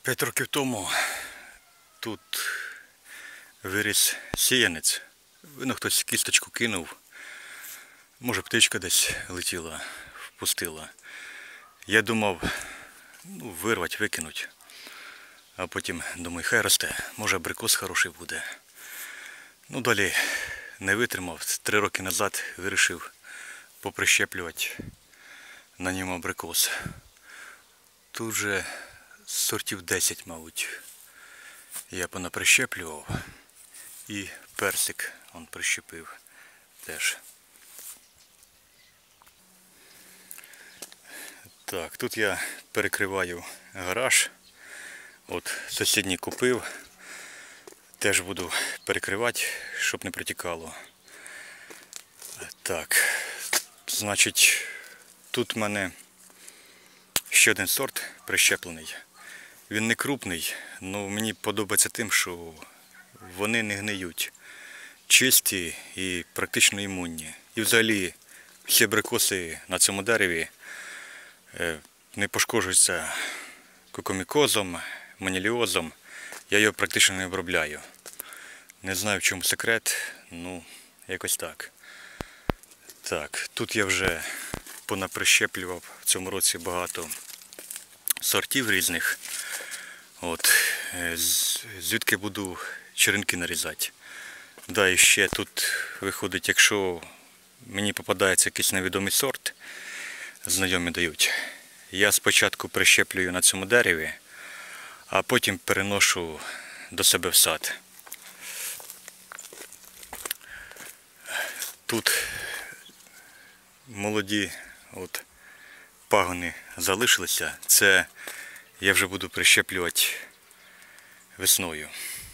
5 років тому тут виріс сіянець. Видно, хтось кісточку кинув. Може, птичка десь летіла, впустила. Я думав, вирвати, викинути. А потім думаю, хай росте, може абрикос хороший буде. Далі не витримав. 3 роки назад вирішив поприщеплювати на ньому абрикос. Тут же сортів 10, мабуть, я понаприщеплював. І персик он прищепив теж. Так, тут я перекриваю гараж. От сусідній купив. Теж буду перекривати, щоб не протікало. Так, значить, тут в мене ще один сорт прищеплений. Він не крупний, але мені подобається тим, що вони не гниють. Чисті і практично імунні. І взагалі всі абрикоси на цьому дереві не пошкоджуються кокомікозом, маніліозом. Я його практично не обробляю. Не знаю, в чому секрет, якось так. Так, тут я вже понаприщеплював в цьому році багато сортів різних. От, звідки буду черенки нарізати. Да, і ще тут виходить, якщо мені попадається якийсь невідомий сорт, знайомі дають, я спочатку прищеплюю на цьому дереві, а потім переношу до себе в сад. Тут молоді пагони залишилися, це я вже буду прищеплювати весною.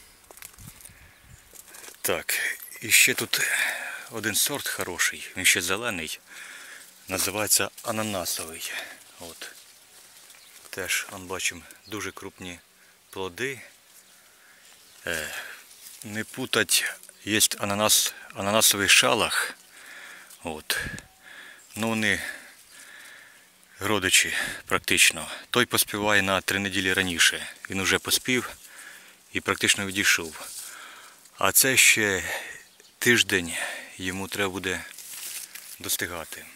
Так, і ще тут один сорт хороший, він ще зелений, називається ананасовий. От. Теж, бачимо, дуже крупні плоди. Не путать, є ананасовий шалах. От. Вони родичі практично. Той поспіває на 3 неділі раніше. Він вже поспів і практично відійшов. А це ще тиждень йому треба буде достигати.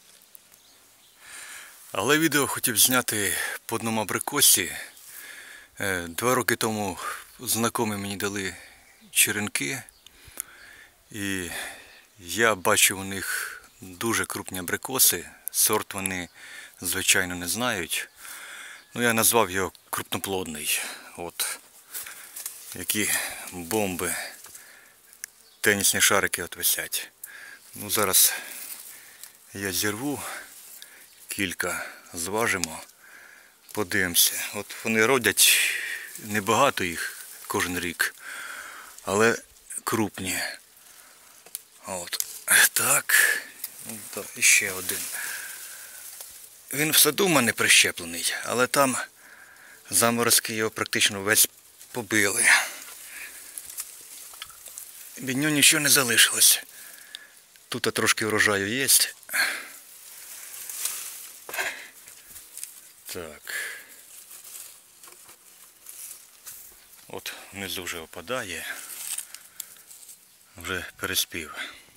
Але відео хотів зняти по одному абрикосі. 2 роки тому знайомі мені дали черенки. І я бачив у них дуже крупні абрикоси. Сорт вони, звичайно, не знають. Я назвав його крупноплодний. От. Які бомби, тенісні шарики висять. Зараз я зірву кілька, зважимо, подивимося. От вони родять, небагато їх кожен рік, але крупні. От. Так, і ще один. Він в саду в мене прищеплений, але там заморозки його практично весь побили. Від нього нічого не залишилось. Тут трошки врожаю є. Так. От внизу вже опадає. Вже переспів.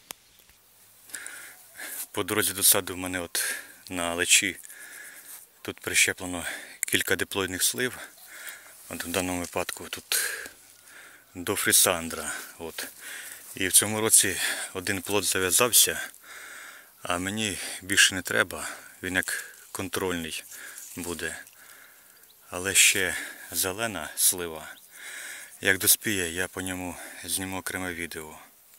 По дорозі до саду в мене на лечі тут прищеплено кілька диплоїдних слив. В даному випадку тут до фрісандра. І в цьому році один плод зав'язався, а мені більше не треба, він як контрольний буде. Але ще зелена слива. Як доспіє, я по ньому зніму окреме відео.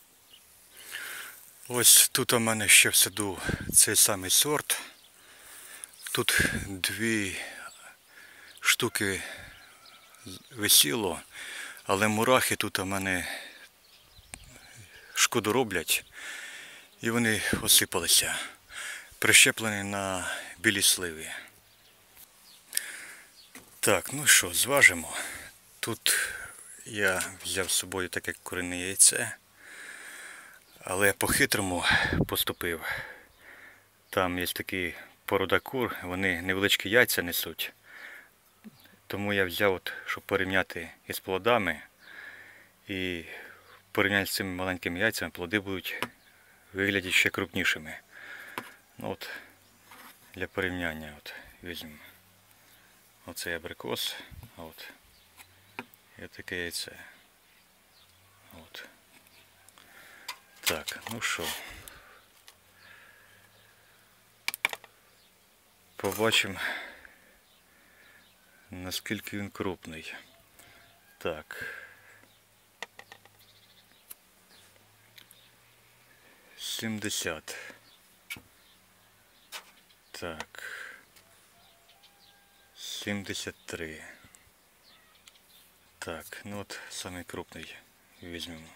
Ось тут у мене ще в саду цей самий сорт. Тут 2 штуки висіло, але мурахи тут у мене шкоду роблять і вони осипалися. Прищеплені на білій сливі. Так, що, зважимо. Тут я взяв з собою таке курине яйце, але по-хитрому поступив. Там є такі порода кур, вони невеличкі яйця несуть. Тому я взяв, щоб порівняти із плодами. І порівняти з цими маленькими яйцями, плоди будуть виглядати ще крупнішими. Ну, от, для порівняння візьмемо. Оцей абрикос, і таке яйце. Так, ну що. Побачимо, наскільки він крупний. Так. 70. Так. 73. Так, ну от самий крупний візьмемо.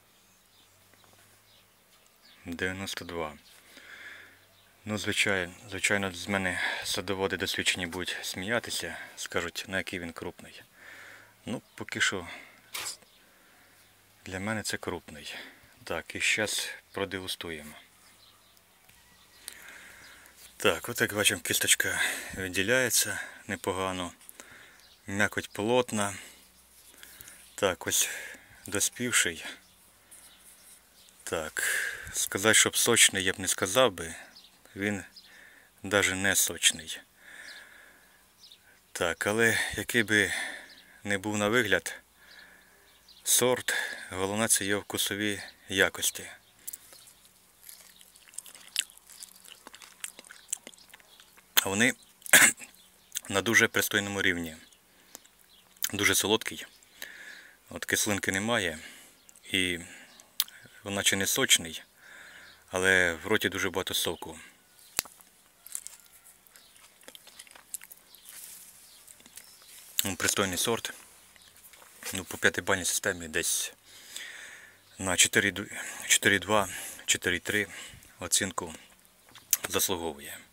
92. Ну, звичайно, з мене садоводи досвідчені будуть сміятися, скажуть, на який він крупний. Ну, поки що для мене це крупний. Так, і зараз продегустуємо. Так, от як бачимо, кісточка відділяється непогано. М'якоть плотна. Так, ось доспівший. Так, сказати, щоб сочний, я б не сказав би. Він навіть не сочний. Так, але який би не був на вигляд сорт, головне це його вкусові якості. Вони на дуже пристойному рівні. Дуже солодкий. От кислинки немає. І наче не сочний, але в роті дуже багато соку. Пристойний сорт. Ну, по 5-бальній системі десь на 4,2, 4,3 оцінку заслуговує.